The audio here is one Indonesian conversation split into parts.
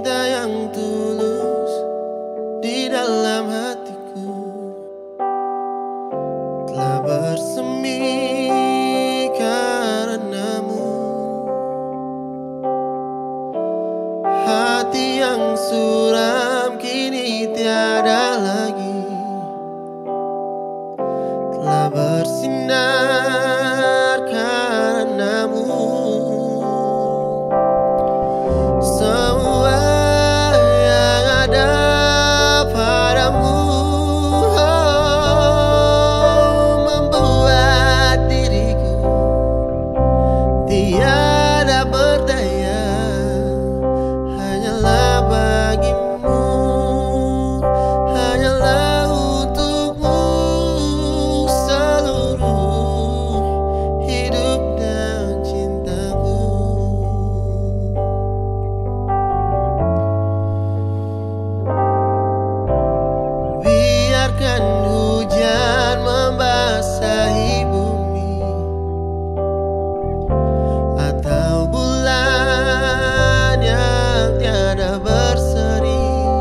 cinta yang tulus di dalam hatiku telah bersemi karenamu. Hati yang suram kini tiada lagi, telah bersinar karenamu. Semua yang ada padamu membuat diriku tiada berdaya. Hanyalah bagimu, hanyalah untukmu seluruh hidup dan cintaku. Biarkan hujan membasahi bumi atau bulan yang tiada berseri,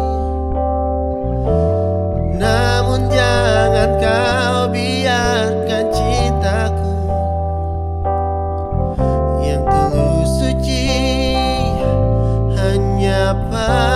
namun jangan kau biarkan cintaku yang tulus suci hanya padamu.